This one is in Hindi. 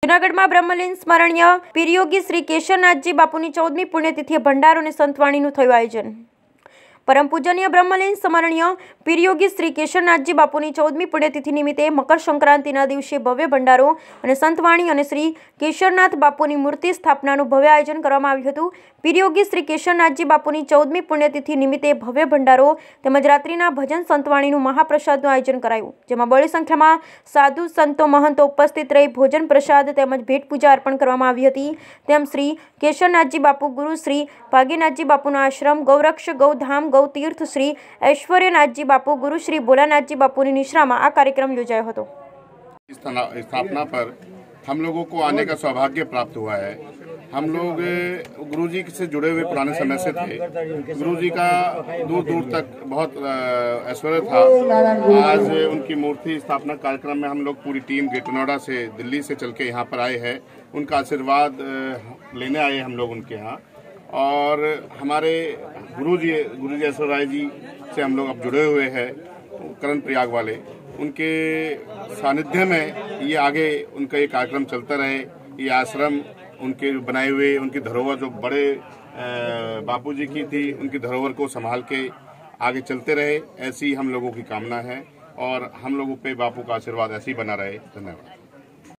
જૂનાગઢમાં બ્રહ્મલીન સ્મરણીય પીરયોગી શ્રી કેશરનાથજી બાપુની 14મી પુણ્યતિથિએ ભંડારો અને સંતવાણીનું થયું આયોજન। परम पूजनीय ब्रह्मलीन स्मरणीय पीरयोगी श्री केशरनाथजी बापूनी 14મી पुण्यतिथि निमित्ते मकर संक्रांतिना दिवसे भव्य भंडारो और संतवाणी और श्री केशरनाथ बापूनी मूर्ति स्थापनानुं भव्य आयोजन करवामां आव्युं हतुं। पीरयोगी श्री केशरनाथजी बापूनी 14મી पुण्यतिथि निमित्ते भव्य भंडारो तेमज रात्रिना भजन संतवाणीनुं महाप्रसादनुं आयोजन करायुं, जेमां बड़ी संख्यामां साधु संतो महंतो उपस्थित रही भोजन प्रसाद तेमज भेट पूजा अर्पण करवामां आवी हती। तेम श्री केशरनाथजी बापू गुरु श्री भाग्यनाथजी बापूनो आश्रम गौरक्ष गौधाम गौतीर्थ श्री ऐश्वर्यनाथजी बापू गुरु श्री भोलानाथजी बापूनी निश्रामां आ कार्यक्रम योजायो हतो। स्थापना पर हम लोगों को आने का सौभाग्य प्राप्त हुआ है। हम लोग गुरुजी से जुड़े हुए पुराने समय से थे। गुरुजी का दूर दूर तक बहुत ऐश्वर्य था। आज उनकी मूर्ति स्थापना कार्यक्रम में हम लोग पूरी टीम ग्रेटर नोएडा से दिल्ली से चल के यहाँ पर आए हैं। उनका आशीर्वाद लेने आए हम लोग उनके यहाँ। और हमारे गुरुजी ऐश्वर्य राय जी से हम लोग अब जुड़े हुए हैं, करण प्रयाग वाले। उनके सानिध्य में ये आगे उनका ये कार्यक्रम चलता रहे। ये आश्रम उनके बनाए हुए उनकी धरोहर जो बड़े बापूजी की थी, उनकी धरोहर को संभाल के आगे चलते रहे, ऐसी हम लोगों की कामना है। और हम लोगों पे बापू का आशीर्वाद ऐसे ही बना रहे। धन्यवाद।